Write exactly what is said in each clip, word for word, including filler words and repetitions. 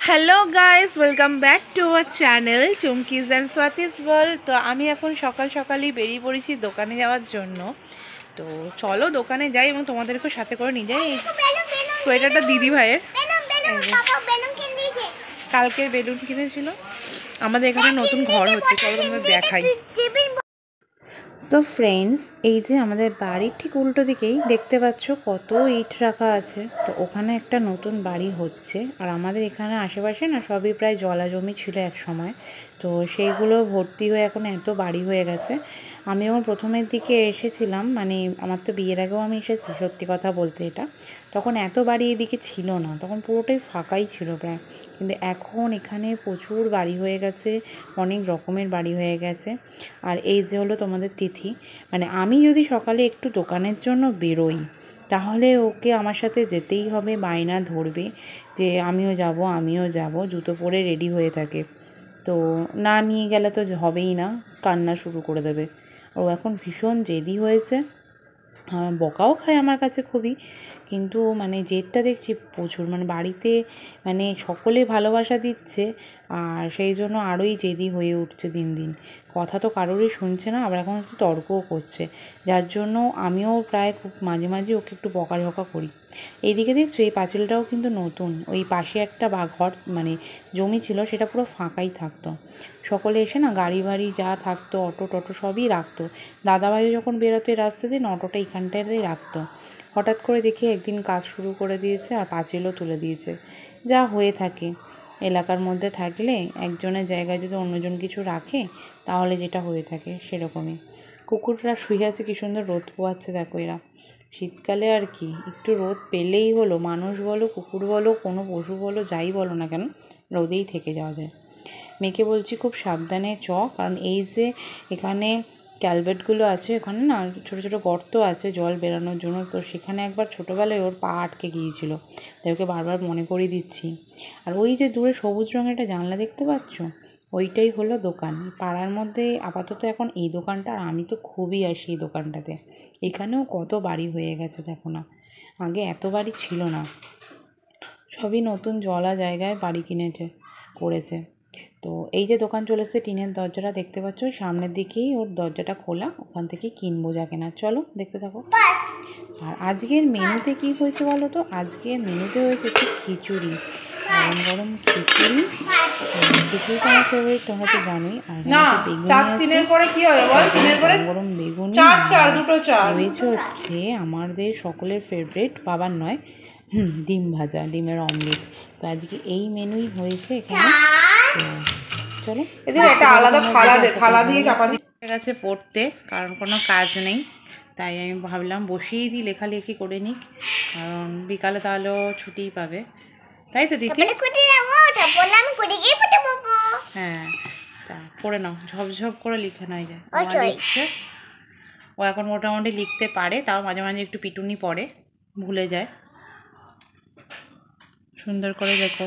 Hello guys, welcome back to our channel Chumki's and Swati's world. তো আমি এখন সকাল সকালই বেরিয়ে পড়েছি দোকানে যাওয়ার জন্য। তো চলো দোকানে যাই এবং তোমাদেরকে সাথে করে নিয়ে যাই। সোয়েটারটা দিদি ভাইয়ের, কালকের বেলুন কিনেছিল। আমাদের এখানে নতুন ঘর হচ্ছে, চলো তোমাদের দেখাই। সো ফ্রেন্ডস, এই যে আমাদের বাড়ির ঠিক উল্টো দিকেই দেখতে পাচ্ছ কত ইট রাখা আছে। তো ওখানে একটা নতুন বাড়ি হচ্ছে, আর আমাদের এখানে আশেপাশে না সবই প্রায় জলা জমি ছিল এক সময়। তো সেইগুলো ভর্তি হয়ে এখন এত বাড়ি হয়ে গেছে। আমি যখন প্রথমের দিকে এসেছিলাম, মানে আমার তো বিয়ের আগেও আমি এসেছি, সত্যি কথা বলতে এটা, তখন এত বাড়ি এদিকে ছিল না, তখন পুরোটাই ফাঁকাই ছিল প্রায়। কিন্তু এখন এখানে প্রচুর বাড়ি হয়ে গেছে, অনেক রকমের বাড়ি হয়ে গেছে। আর এই যে হলো তোমাদের তিথি, মানে আমি যদি সকালে একটু দোকানের জন্য বেরোই তাহলে ওকে আমার সাথে যেতেই হবে, বায়না ধরবে যে আমিও যাব আমিও যাব, জুতো পরে রেডি হয়ে থাকে। তো না নিয়ে গেলে তো হবেই না, কান্না শুরু করে দেবে। ও এখন ভীষণ জেদি হয়েছে, বকাও খায় আমার কাছে খুবই, কিন্তু মানে জেদটা দেখছি প্রচুর। মানে বাড়িতে মানে সকলে ভালোবাসা দিচ্ছে, আর সেই জন্য আরোই জেদি হয়ে উঠছে দিন দিন। কথা তো কারোরই শুনছে না, আবার এখন একটু তর্কও করছে, যার জন্য আমিও প্রায় খুব মাঝে মাঝে ওকে একটু বকাঝকা করি। এইদিকে দেখছো এই পাঁচিলটাও কিন্তু নতুন, ওই পাশে একটা বা ঘর মানে জমি ছিল, সেটা পুরো ফাঁকাই থাকতো। সকলে এসে না গাড়ি বাড়ি যা থাকতো, অটো টটো সবই রাখতো। দাদাভাইও যখন বেরোতো রাস্তা দিয়ে, অটোটা এইখানটাতেই রাখতো। হঠাৎ করে দেখি একদিন কাজ শুরু করে দিয়েছে আর পাঁচিলও তুলে দিয়েছে। যা হয়ে থাকে এলাকার মধ্যে থাকলে, একজনের জায়গায় যদি অন্যজন কিছু রাখে তাহলে যেটা হয়ে থাকে সেরকমই। কুকুররা শুয়ে আছে, কী সুন্দর রোদ পোয়াচ্ছে দেখো এরা। শীতকালে আর কি একটু রোদ পেলেই হলো, মানুষ বলো কুকুর বলো কোনো পশু বলো যাই বলো না কেন, রোদেই থেকে যাওয়া যায়। মেয়েকে বলছি খুব সাবধানে চ, কারণ এই যে এখানে ক্যালভেটগুলো আছে, ওখানে না ছোটো ছোটো গর্ত আছে জল বেরানোর জন্য, তো সেখানে একবার ছোটোবেলায় ওর পা আটকে গিয়েছিল, তাই ওকে বারবার মনে করিয়ে দিচ্ছি। আর ওই যে দূরে সবুজ রঙের একটা জানলা দেখতে পাচ্ছ, ওইটাই হলো দোকান। পাড়ার মধ্যে আপাতত এখন এই দোকানটা, আর আমি তো খুবই আসি এই দোকানটাতে। এখানেও কত বাড়ি হয়ে গেছে দেখো না, আগে এত বাড়ি ছিল না, সবই নতুন জলা জায়গায় বাড়ি কিনেছে করেছে। তো এই যে দোকান চলেছে, টিনের দরজাটা দেখতে পাচ্ছ, সামনের দিকেই ওর দরজাটা খোলা, ওখান থেকে কিনবো যা কেনা, চলো দেখতে থাকো। আর আজকের মেনুতে কি হয়েছে বলো তো, আজকের মেনুতে হয়েছে একটু খিচুড়ি, গরম গরম খিচুড়ি। খিচুড়ি তো আমার ফেভারিট, তোমরা তো জানোই। আর বেগুনি আছে, গরম গরম বেগুনি রয়েছে হচ্ছে আমাদের সকলের ফেভারিট, বাবার নয়, হুম ডিম ভাজা, ডিমের অমলেট। তো আজকে এই মেনুই হয়েছে এখানে। তো চলো এটা আলাদা থালা দে, থালা দিয়ে চাপা দিয়ে গেছে পড়তে, কারণ কোনো কাজ নেই, তাই আমি ভাবলাম বসিয়েই দিই, লেখালেখি করে নিক, কারণ বিকালে তাহলেও ছুটিই পাবে, তাই তো দিদি? হ্যাঁ, তা পড়ে নাও, ঝপঝপ করে লিখে নেয় যায়। লিখছে ও এখন মোটামুটি লিখতে পারে, তাও মাঝে মাঝে একটু পিটুনি পড়ে, ভুলে যায়। সুন্দর করে দেখো,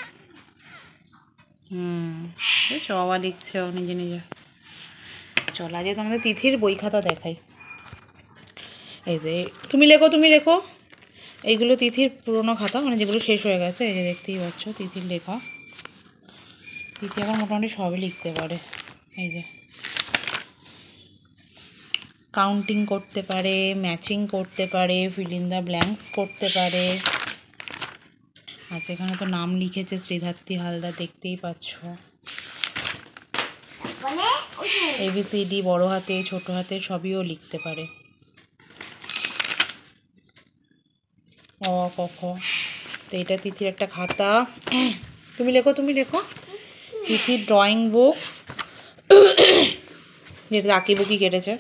হুম বাবা লিখছে ও নিজে নিজে। চল আজকে তোমাদের তিথির বই খাতা দেখাই। এই যে তুমি লেখো তুমি লেখো এইগুলো তিথির পুরোনো খাতা, মানে যেগুলো শেষ হয়ে গেছে। এই যে দেখতেই পাচ্ছ তিথির লেখা। তিথি এখন মোটামুটি সবই লিখতে পারে। এই যে কাউন্টিং করতে পারে, ম্যাচিং করতে পারে, ফিল ইন দ্য ব্ল্যাঙ্কস করতে পারে। আচ্ছা এখানে তো নাম লিখেছে শ্রীধাত্রী হালদার, দেখতেই পাচ্ছ। এবিসিডি বড় হাতে ছোট হাতে সবইও লিখতে পারে, অ ক খ। তো এটা তিথির একটা খাতা, তুমি লেখো তুমি লেখো। তিথির ড্রয়িং বুক, যেটা আঁকি বুকি কেটেছে।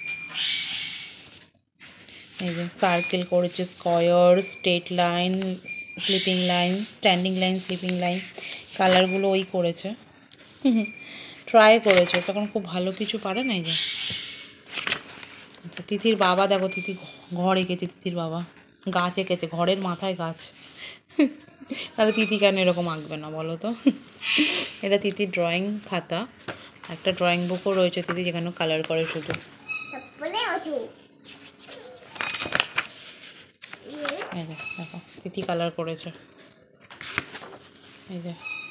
এই যে সার্কেল করেছে, square, straight line, sleeping line, standing line, sleeping line, কালারগুলো ওই করেছে, ট্রাই করেছে, তখন খুব ভালো কিছু পারে না। এই যে আচ্ছা তিথির বাবা দেখো, তিথি ঘর এঁকেছে, তিথির বাবা গাছ এঁকেছে, ঘরের মাথায় গাছ। তাহলে তিথি কেন এরকম আঁকবে না বলো তো? এটা তিথির ড্রয়িং খাতা, একটা ড্রয়িং বুকও রয়েছে তিথি, যেখানে কালার করে শুধু। এই যে দেখো তিথি কালার করেছে। এই যে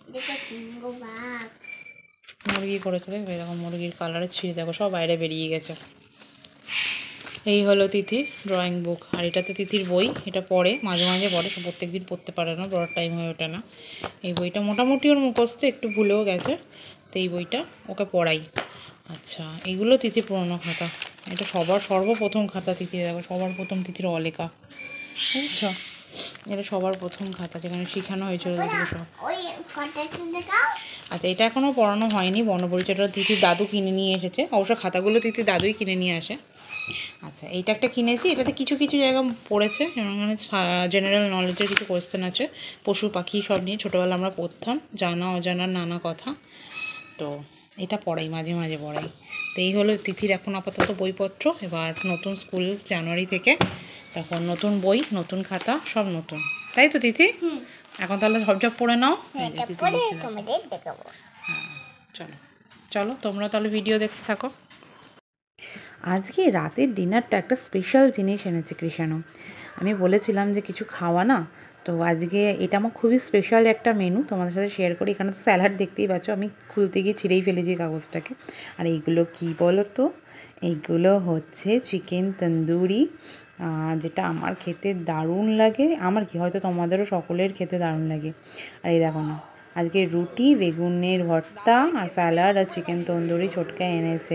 মুরগি করেছে দেখবে, দেখো মুরগির কালারের ছিঁড়ে দেখো সব বাইরে বেরিয়ে গেছে। এই হলো তিথির ড্রয়িং বুক। আর এটাতে তিথির বই, এটা পড়ে মাঝে মাঝে পড়ে, সে প্রত্যেক দিন পড়তে পারে না, পড়ার টাইম হয়ে ওঠে না। এই বইটা মোটামুটি ওর মুখস্থ, একটু ভুলেও গেছে, তো এই বইটা ওকে পড়াই। আচ্ছা, এইগুলো তিথির পুরোনো খাতা। এটা সবার সর্বপ্রথম খাতা তিথি, দেখো সবার প্রথম তিথির অলেখা, বুঝছো? এটা সবার প্রথম খাতা যেখানে শেখানো হয়েছিল তিথিকে সব। আচ্ছা, এটা এখনও পড়ানো হয়নি, বর্ণপরিচয়টা তিথির দাদু কিনে নিয়ে এসেছে, অবশ্য খাতাগুলো তিথির দাদুই কিনে নিয়ে আসে। আচ্ছা, এইটা একটা কিনেছি, এটাতে কিছু কিছু জায়গা পড়েছে, মানে জেনারেল নলেজের কিছু কোয়েশ্চেন আছে, পশু পাখি সব নিয়ে ছোটোবেলা আমরা পড়তাম, জানা অজানার নানা কথা, তো এটা পড়াই, মাঝে মাঝে পড়াই। তো এই হলো তিথির এখন আপাতত বইপত্র। এবার নতুন স্কুল জানুয়ারি থেকে, তখন নতুন বই, নতুন খাতা, সব নতুন, তাই তো তিথি? এখন তাহলে ঝপঝপ পড়ে নাও। হ্যাঁ, চলো চলো তোমরা তাহলে ভিডিও দেখতে থাকো। আজকে রাতের ডিনারটা একটা স্পেশাল জিনিস এনেছে কৃষাণু। আমি বলেছিলাম যে কিছু খাওয়া না, তো আজকে এটা আমার খুবই স্পেশাল একটা মেনু, তোমাদের সাথে শেয়ার করি। এখানে তো স্যালাড দেখতেই পাচ্ছ, আমি খুলতে গিয়ে ছিঁড়েই ফেলেছি কাগজটাকে। আর এইগুলো কী বলো তো, এইগুলো হচ্ছে চিকেন তন্দুরি, যেটা আমার খেতে দারুণ লাগে। আমার কি, হয়তো তোমাদেরও সকলের খেতে দারুণ লাগে। আর এই দেখো না, আজকে রুটি, বেগুনের ভর্তা আর স্যালাড আর চিকেন তন্দুরি ছোটকা এনেছে।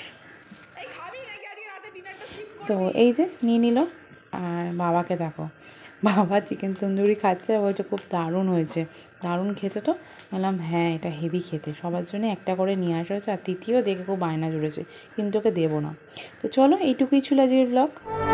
তো এই যে নিয়ে নিল। আর বাবাকে দেখো, বাবা চিকেন তন্দুরি খাচ্ছে আর বলছে খুব দারুণ হয়েছে, দারুণ খেতে। তো বললাম হ্যাঁ, এটা হেভি খেতে, সবার জন্য একটা করে নিয়ে আসা হয়েছে। আর তৃতীয় দেখে খুব বায়না জুড়েছে, কিন্তু ওকে দেবো না। তো চলো, এইটুকুই ছিল আজকের ব্লগ।